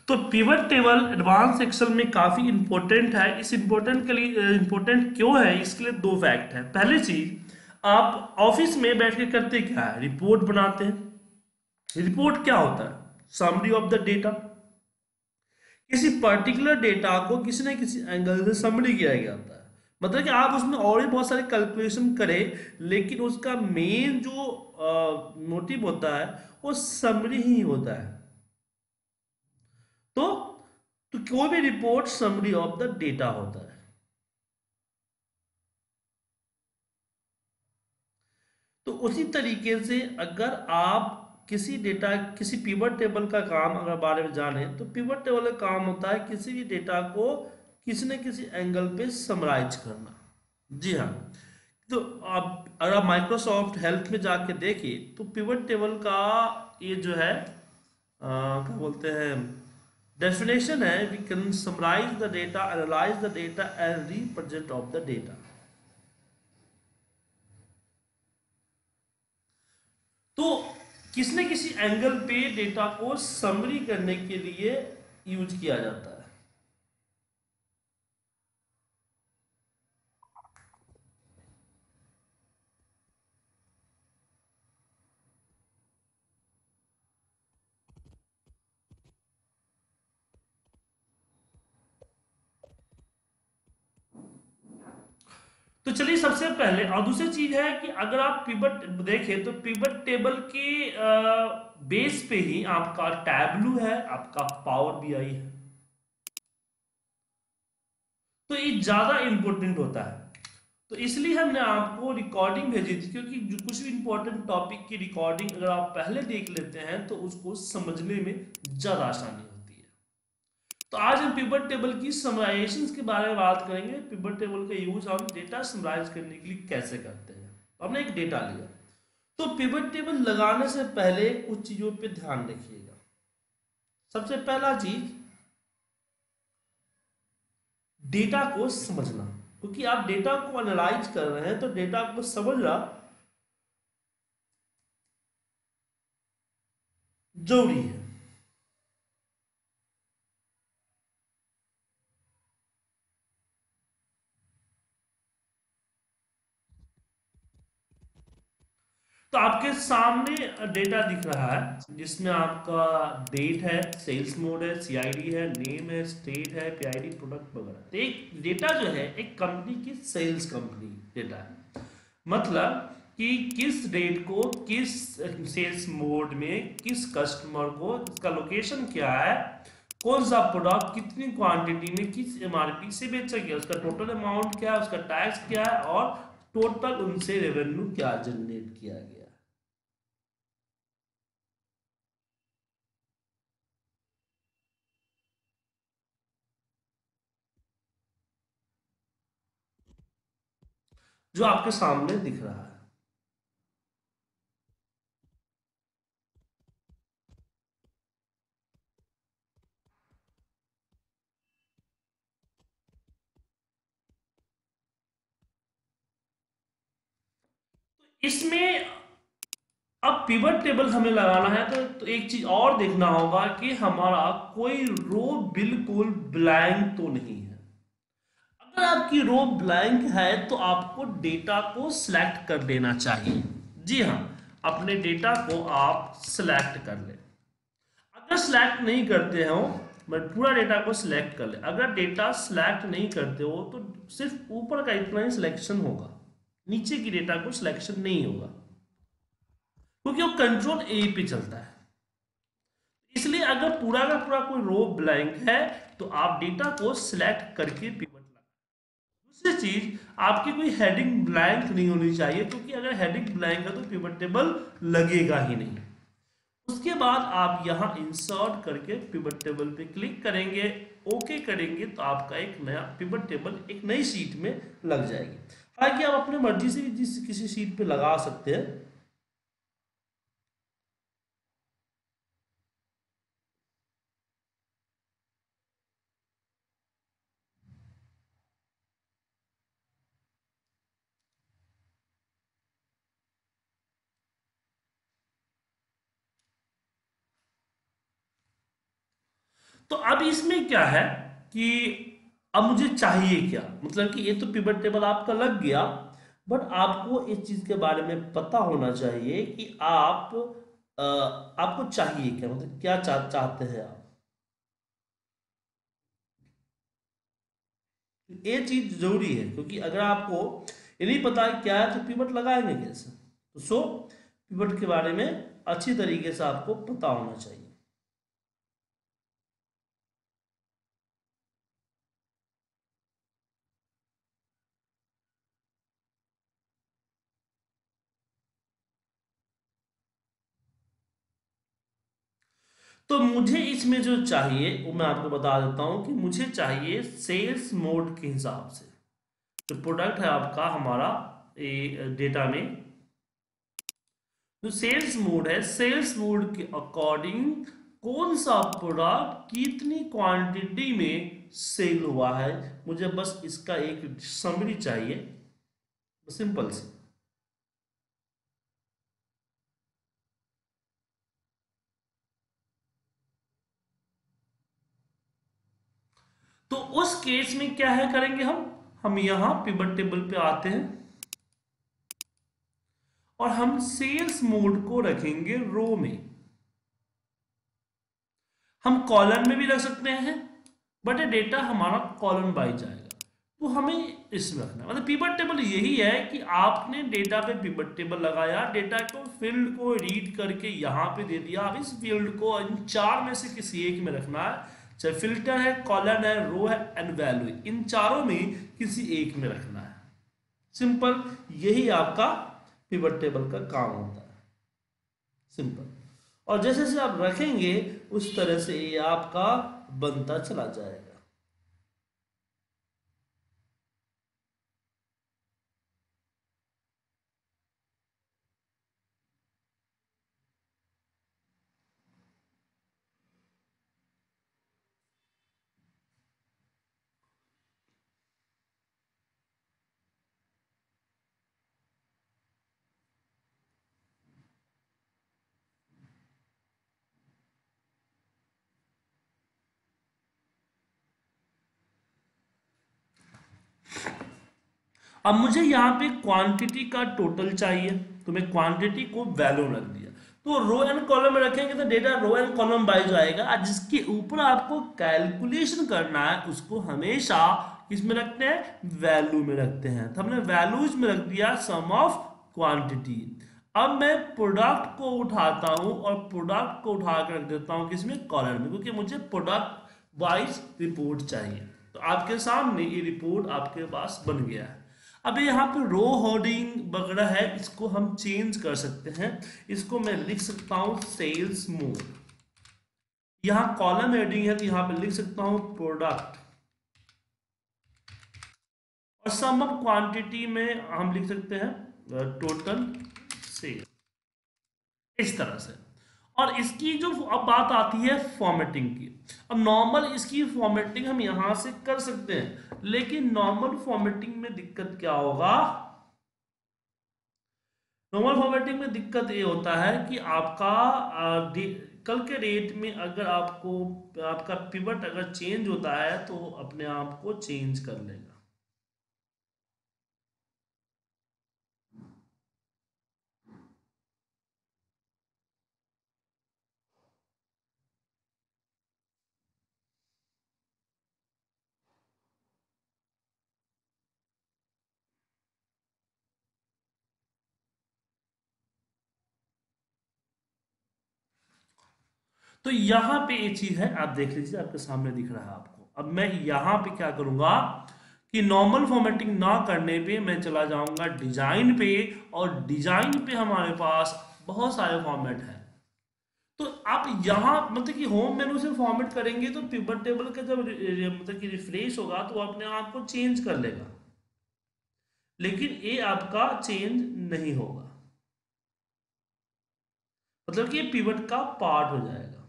तो pivot table advance Excel में काफी इंपॉर्टेंट है। इस इंपॉर्टेंट के लिए इंपॉर्टेंट क्यों है, इसके लिए दो फैक्ट है। पहली चीज, आप ऑफिस में बैठ के करते क्या है, रिपोर्ट बनाते हैं। रिपोर्ट क्या होता है, समरी ऑफ द डेटा। किसी पर्टिकुलर डेटा को किसी न किसी एंगल से समरी किया गया होता है। मतलब कि आप उसमें और भी बहुत सारे कैलकुलेशन करें, लेकिन उसका मेन जो मोटिव होता है वो समरी ही होता है। तो तो कोई भी report summary of the data होता है। तो उसी तरीके से अगर आप किसी डेटा, किसी पिवट टेबल का काम अगर बारे में जाने, तो पिवट टेबल का काम होता है किसी भी डेटा को किसी न किसी एंगल पे समराइज करना। जी हाँ। तो आप अगर आप माइक्रोसॉफ्ट हेल्प में जाके देखें तो पिवट टेबल का ये जो है क्या बोलते हैं, डेफिनेशन है, we can summarize the data, analyze the data and represent of the data. तो किसी न किसी एंगल पे डेटा को समरी करने के लिए यूज किया जाता है। तो चलिए, सबसे पहले और दूसरी चीज है कि अगर आप पिवट देखें तो पिवट टेबल के बेस पे ही आपका टैबलू है, आपका पावर बीआई है। तो ये ज्यादा इंपॉर्टेंट होता है। तो इसलिए हमने आपको रिकॉर्डिंग भेजी थी, क्योंकि जो कुछ भी इंपॉर्टेंट टॉपिक की रिकॉर्डिंग अगर आप पहले देख लेते हैं तो उसको समझने में ज्यादा आसानी होती है। तो आज हम पिवट टेबल की समराइजेशन के बारे में बात करेंगे। पिवट टेबल का यूज हम डेटा समराइज करने के लिए कैसे करते हैं। तो हमने एक डेटा लिया, तो पिवट टेबल लगाने से पहले कुछ चीजों पे ध्यान रखिएगा। सबसे पहला चीज, डेटा को समझना। क्योंकि आप डेटा को एनालाइज कर रहे हैं तो डेटा को समझना जरूरी है। तो आपके सामने डेटा दिख रहा है जिसमें आपका डेट है, सेल्स मोड है, सीआईडी है, नेम है, स्टेट है, पीआईडी, प्रोडक्ट वगैरह। तो एक डेटा जो है एक कंपनी की सेल्स कंपनी डेटा है। मतलब कि किस डेट को किस सेल्स मोड में किस कस्टमर को, इसका लोकेशन क्या है, कौन सा प्रोडक्ट कितनी क्वांटिटी में किस एमआरपी से बेचा गया, उसका टोटल अमाउंट क्या है, उसका टैक्स क्या है, और टोटल उनसे रेवेन्यू क्या जनरेट किया गया। जो आपके सामने दिख रहा है। इसमें अब पिवट टेबल हमें लगाना है तो एक चीज और देखना होगा कि हमारा कोई रो बिल्कुल ब्लैंक तो नहीं है। अगर आपकी रो ब्लैंक है तो आपको डेटा को सिलेक्ट कर लेना चाहिए। जी हाँ, अपने डेटा को आप सिलेक्ट कर लें। अगर सिलेक्ट नहीं करते हो, बट पूरा डेटा को सिलेक्ट कर ले। अगर डेटा सिलेक्ट नहीं करते हो तो सिर्फ ऊपर का इतना ही सिलेक्शन होगा, नीचे की डेटा को सिलेक्शन नहीं होगा, क्योंकि वो कंट्रोल ए पे चलता है। इसलिए अगर पूरा का पूरा कोई रो ब्लैंक है तो आप डेटा को सिलेक्ट करके पिवट लगा। दूसरी चीज, आपकी कोई हेडिंग ब्लैंक नहीं होनी चाहिए, क्योंकि अगर हेडिंग ब्लैंक है तो पिवट टेबल लगेगा ही नहीं। उसके बाद आप यहाँ इंसर्ट करके पिवट टेबल पे क्लिक करेंगे, ओके करेंगे, तो आपका एक नया पिवट टेबल एक नई शीट में लग जाएगी। हालांकि आप अपनी मर्जी से भी किसी शीट पे लगा सकते हैं। तो अब इसमें क्या है कि अब मुझे चाहिए क्या, मतलब कि ये तो पिवट टेबल आपका लग गया, बट आपको इस चीज के बारे में पता होना चाहिए कि आपको चाहिए क्या, मतलब क्या चाहते हैं आप। ये चीज जरूरी है, क्योंकि अगर आपको ये नहीं पता है क्या है तो पिवट लगाएंगे कैसे। तो पिवट के बारे में अच्छी तरीके से आपको पता होना चाहिए। तो मुझे इसमें जो चाहिए वो मैं आपको बता देता हूं कि मुझे चाहिए सेल्स मोड के हिसाब से। जो प्रोडक्ट है आपका हमारा डेटा में, जो सेल्स मोड है, सेल्स मोड के अकॉर्डिंग कौन सा प्रोडक्ट कितनी क्वांटिटी में सेल हुआ है, मुझे बस इसका एक समरी चाहिए, सिंपल सी। तो उस केस में क्या है करेंगे हम यहां पिवट टेबल पे आते हैं और हम सेल्स मोड को रखेंगे रो में। हम कॉलम में भी रख सकते हैं, बट ये डेटा हमारा कॉलम वाइज जाएगा, तो हमें इसमें रखना है। मतलब पिवट टेबल यही है कि आपने डेटा पे पिवट टेबल लगाया, डेटा को फील्ड को रीड करके यहाँ पे दे दिया, अब इस फील्ड को इन चार में से किसी एक में रखना है, चाहे फिल्टर है, कॉलम है, रो है एंड वैल्यू, इन चारों में किसी एक में रखना है। सिंपल, यही आपका पिवट टेबल का काम होता है, सिंपल। और जैसे जैसे आप रखेंगे उस तरह से ये आपका बनता चला जाएगा। अब मुझे यहाँ पे क्वांटिटी का टोटल चाहिए, तो मैं क्वांटिटी को वैल्यू रख दिया। तो रो एंड कॉलम में रखेंगे तो data row and column wise आएगा, और जिसके ऊपर आपको कैलकुलेशन करना है उसको हमेशा किसमें रखते हैं, वैल्यू में रखते हैं। तो हमने वैल्यूज में रख दिया सम ऑफ क्वांटिटी। अब मैं प्रोडक्ट को उठाता हूं और प्रोडक्ट को उठा कर रख देता हूं किसमें, कॉलम में, क्योंकि मुझे प्रोडक्ट वाइज रिपोर्ट चाहिए। तो आपके सामने ये रिपोर्ट आपके पास बन गया है। अब यहाँ पे रो होर्डिंग वगैरह है, इसको हम चेंज कर सकते हैं। इसको मैं लिख सकता हूँ सेल्स मोड। यहाँ कॉलम हेडिंग है तो यहाँ पे लिख सकता हूँ प्रोडक्ट, और सम ऑफ क्वांटिटी में हम लिख सकते हैं टोटल सेल, इस तरह से। और इसकी जो अब बात आती है फॉर्मेटिंग की, अब नॉर्मल इसकी फॉर्मेटिंग हम यहां से कर सकते हैं, लेकिन नॉर्मल फॉर्मेटिंग में दिक्कत क्या होगा, नॉर्मल फॉर्मेटिंग में दिक्कत ये होता है कि आपका कल के डेट में अगर आपको आपका पिवट अगर चेंज होता है तो अपने आप को चेंज कर लेगा। तो यहाँ पे ये चीज है, आप देख लीजिए आपके सामने दिख रहा है आपको। अब मैं यहाँ पे क्या करूंगा कि नॉर्मल फॉर्मेटिंग ना करने पे मैं चला जाऊंगा डिजाइन पे, और डिजाइन पे हमारे पास बहुत सारे फॉर्मेट हैं। तो आप यहाँ मतलब कि होम मेनू से फॉर्मेट करेंगे तो पिवट टेबल का जब मतलब कि रिफ्रेश होगा तो वो अपने आप को चेंज कर लेगा, लेकिन ये आपका चेंज नहीं होगा, मतलब कि ये पिवट का पार्ट हो जाएगा।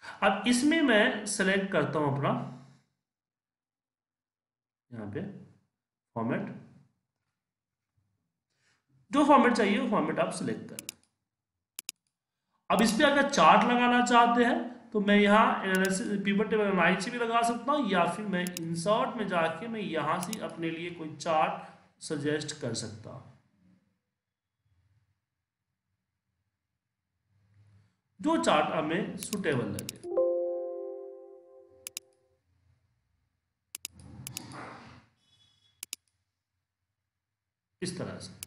अब इसमें मैं सेलेक्ट करता हूं अपना, यहाँ पे फॉर्मेट, जो फॉर्मेट चाहिए वो फॉर्मेट आप सिलेक्ट कर। अब इस पे अगर चार्ट लगाना चाहते हैं तो मैं यहाँ पिवट टेबल एनालाइज से भी लगा सकता हूँ, या फिर मैं इंसर्ट में जाके मैं यहाँ से अपने लिए कोई चार्ट सजेस्ट कर सकता हूँ, जो चार्ट हमें सुटेबल लगे, इस तरह से।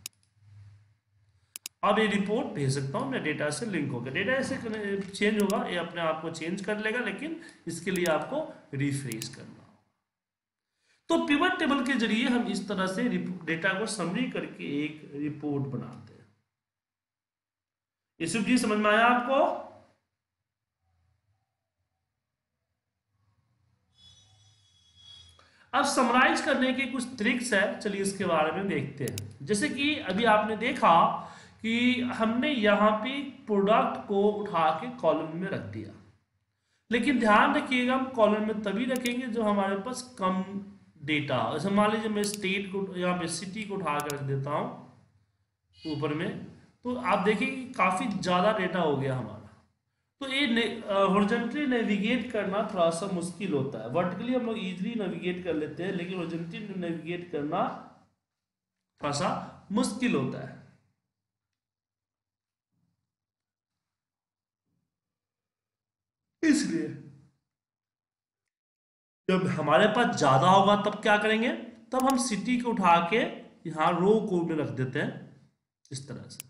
अब ये रिपोर्ट भेज सकता हूँ मैं, डेटा से लिंक होकर, डेटा ऐसे चेंज होगा, ये अपने आप को चेंज कर लेगा, लेकिन इसके लिए आपको रिफ्रेश करना होगा। तो पिवट टेबल के जरिए हम इस तरह से डेटा को समरी करके एक रिपोर्ट बनाते हैं। यूसुफ जी समझ में आया आपको? अब समराइज करने के कुछ ट्रिक्स है, चलिए इसके बारे में देखते हैं। जैसे कि अभी आपने देखा कि हमने यहाँ पे प्रोडक्ट को उठा के कॉलम में रख दिया, लेकिन ध्यान रखिएगा हम कॉलम में तभी रखेंगे जो हमारे पास कम डेटा। जैसे मान लीजिए मैं स्टेट को यहाँ पे सिटी को उठा के रख देता हूँ ऊपर में, तो आप देखिए कि काफ़ी ज़्यादा डेटा हो गया हमारा। तो ये हॉरिजॉन्टली नेविगेट करना थोड़ा सा मुश्किल होता है। वर्टिकली हम लोग इजीली नेविगेट कर लेते हैं, लेकिन हॉरिजॉन्टली नेविगेट करना थोड़ा सा मुश्किल होता है। इसलिए जब हमारे पास ज्यादा होगा तब क्या करेंगे, तब हम सिटी को उठा के यहाँ रो को में रख देते हैं, इस तरह से।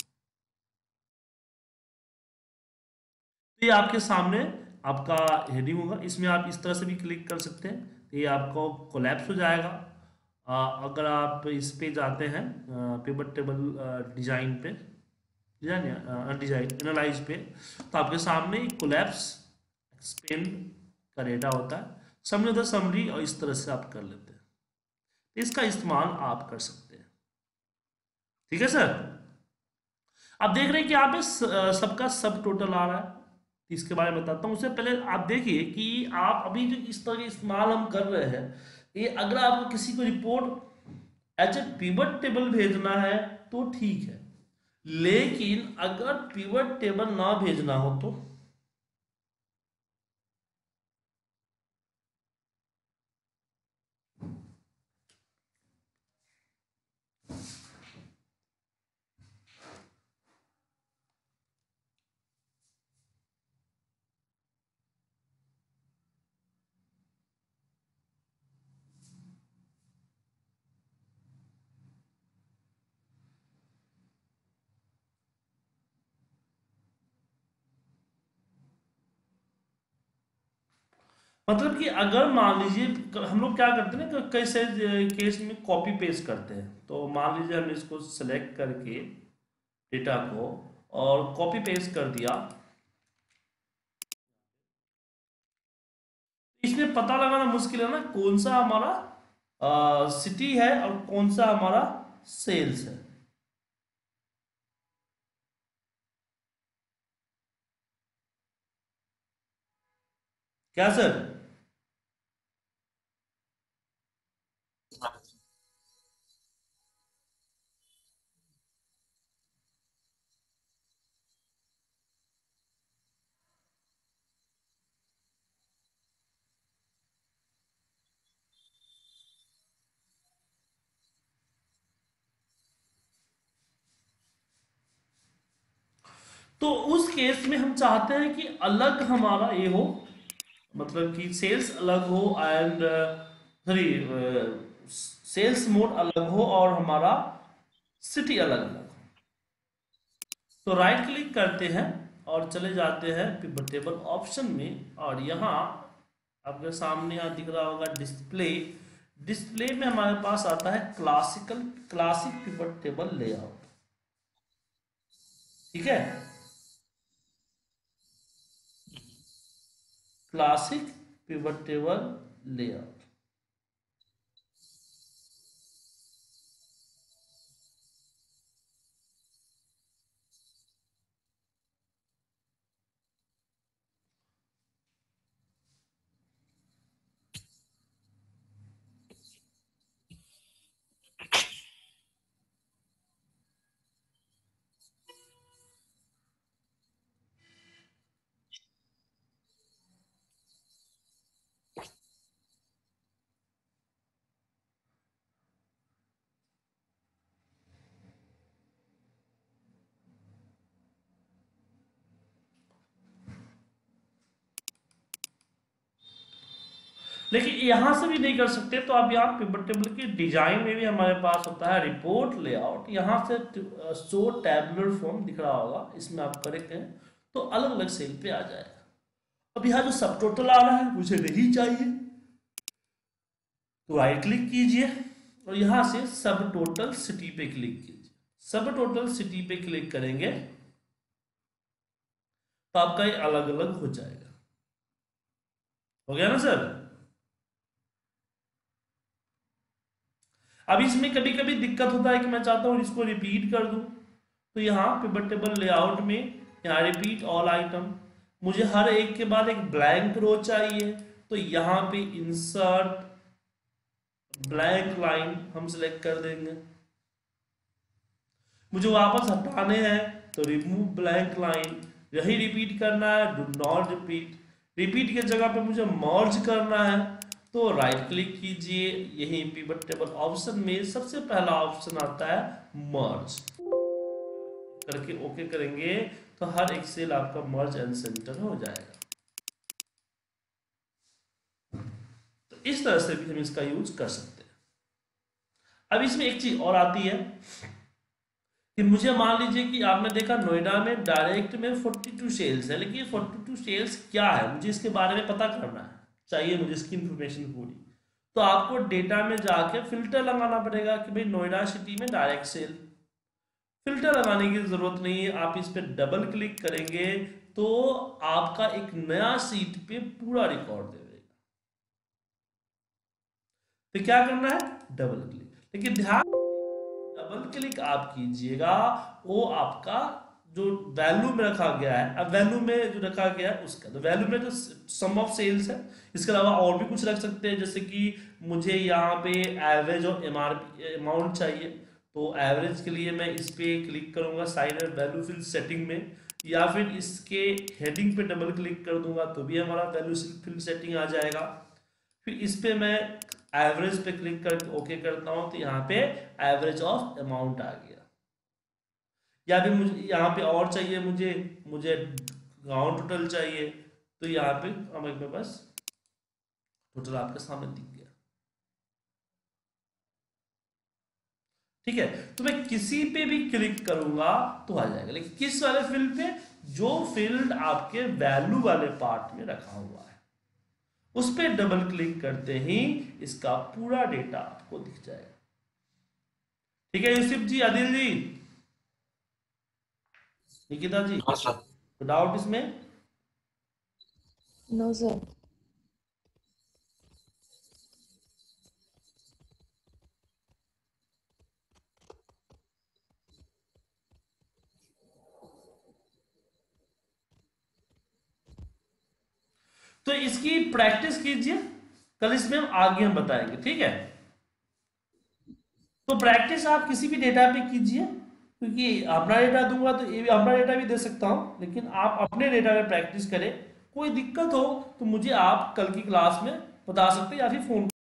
तो ये आपके सामने आपका हेडिंग होगा, इसमें आप इस तरह से भी क्लिक कर सकते हैं, तो ये आपको कोलैप्स हो जाएगा। अगर आप इस पे जाते हैं पिवट टेबल डिजाइन पे, डिजाइन एनालाइज पे, तो आपके सामने एक कोलैप्स एक्सपेंड का डेटा होता है, समरी द समरी, और इस तरह से आप कर लेते हैं। तो इसका इस्तेमाल आप कर सकते हैं। ठीक है सर? आप देख रहे हैं कि यहाँ पे सबका सब टोटल आ रहा है। इसके बारे में बताता हूँ। उससे पहले आप देखिए कि आप अभी जो इस तरह के इस्तेमाल हम कर रहे हैं, ये अगर आपको किसी को report as a pivot table भेजना है तो ठीक है, लेकिन अगर पिवट टेबल ना भेजना हो तो मतलब कि अगर मान लीजिए हम लोग क्या करते हैं ना, कई सारे केस में कॉपी पेस्ट करते हैं। तो मान लीजिए हमने इसको सेलेक्ट करके डेटा को और कॉपी पेस्ट कर दिया, इसमें पता लगाना मुश्किल है ना कौन सा हमारा सिटी है और कौन सा हमारा सेल्स है। क्या सर? तो उस केस में हम चाहते हैं कि अलग हमारा ये हो, मतलब कि सेल्स अलग हो एंड सॉरी सेल्स मोड अलग हो और हमारा सिटी अलग अलग हो। तो राइट क्लिक करते हैं और चले जाते हैं पिवट टेबल ऑप्शन में, और यहाँ आपके सामने यहाँ दिख रहा होगा डिस्प्ले। डिस्प्ले में हमारे पास आता है क्लासिक पिवट टेबल लेआउट। ठीक है, क्लासिक पिवट टेबल लेआउट। लेकिन यहां से भी नहीं कर सकते, तो अब यहाँ पिवट टेबल की डिजाइन में भी हमारे पास होता है रिपोर्ट लेआउट। यहाँ से शो टैबुलर फॉर्म दिख रहा होगा, इसमें आप करेंगे तो अलग अलग सेल पे आ जाएगा। अब यहाँ जो सब टोटल आ रहा है मुझे नहीं चाहिए, तो राइट क्लिक कीजिए और यहां से सब टोटल सिटी पे क्लिक कीजिए। सब टोटल सिटी पे क्लिक करेंगे तो आपका ये अलग अलग हो जाएगा। हो गया ना सर? अब इसमें कभी कभी दिक्कत होता है कि मैं चाहता हूं इसको रिपीट कर दूं, तो यहाँ पिवट टेबल लेआउट में यहाँ रिपीट ऑल आइटम, मुझे हर एक के बाद एक ब्लैंक रो चाहिए, तो यहाँ पे इंसर्ट ब्लैंक लाइन हम सिलेक्ट कर देंगे। मुझे वापस हटाने हैं तो रिमूव ब्लैंक लाइन, यही रिपीट करना है, डू नॉट रिपीट। रिपीट की जगह पे मुझे मर्ज करना है, तो राइट क्लिक कीजिए, यही पिवट टेबल ऑप्शन में सबसे पहला ऑप्शन आता है मर्ज, करके ओके करेंगे तो हर एक सेल आपका मर्ज एंड सेंटर हो जाएगा। तो इस तरह से भी हम इसका यूज कर सकते हैं। अब इसमें एक चीज और आती है कि मुझे मान लीजिए कि आपने देखा नोएडा में डायरेक्ट में 42 सेल्स है, लेकिन 42 सेल्स क्या है मुझे इसके बारे में पता करना है, चाहिए मुझे इसकी इंफॉर्मेशन पूरी। तो आपको डेटा में जाके फिल्टर लगाना पड़ेगा कि भाई नोएडा सिटी में डायरेक्ट सेल। फिल्टर लगाने की जरूरत नहीं है, आप इस पर डबल क्लिक करेंगे तो आपका एक नया सीट पे पूरा रिकॉर्ड दे देगा। तो क्या करना है, डबल क्लिक। लेकिन ध्यान, डबल क्लिक आप कीजिएगा वो आपका जो वैल्यू में रखा गया है, अब वैल्यू में जो रखा गया है उसका, तो वैल्यू में जो सम ऑफ सेल्स है, इसके अलावा और भी कुछ रख सकते हैं, जैसे कि मुझे यहाँ पे एवरेज और एमआरपी अमाउंट चाहिए, तो एवरेज के लिए मैं इस पे क्लिक करूंगा साइड वैल्यू फिल सेटिंग में, या फिर इसके हेडिंग पे डबल क्लिक कर दूंगा तो भी हमारा वैल्यू फिल सेटिंग आ जाएगा। फिर इस पे मैं एवरेज पे क्लिक करके ओके करता हूं तो यहाँ पे एवरेज ऑफ अमाउंट आ गया। या फिर मुझे यहाँ पे और चाहिए, मुझे मुझे गाउन टोटल चाहिए, तो यहाँ पे हमें बस टोटल आपके सामने दिख गया। ठीक है, तो मैं किसी पे भी क्लिक करूंगा तो आ जाएगा, लेकिन किस वाले फील्ड पे, जो फील्ड आपके वैल्यू वाले पार्ट में रखा हुआ है उस पे डबल क्लिक करते ही इसका पूरा डेटा आपको दिख जाएगा। ठीक है यूसुफ जी, आदिल जी, निकिता जी, हाँ सर। तो डाउट इसमें? No, sir. तो इसकी प्रैक्टिस कीजिए, कल इसमें हम आगे हम बताएंगे। ठीक है, तो प्रैक्टिस आप किसी भी डेटा पे कीजिए, क्योंकि अपना डेटा दूंगा तो ये भी अपना डेटा भी दे सकता हूं, लेकिन आप अपने डेटा पे प्रैक्टिस करें। कोई दिक्कत हो तो मुझे आप कल की क्लास में बता सकते हैं या फिर फोन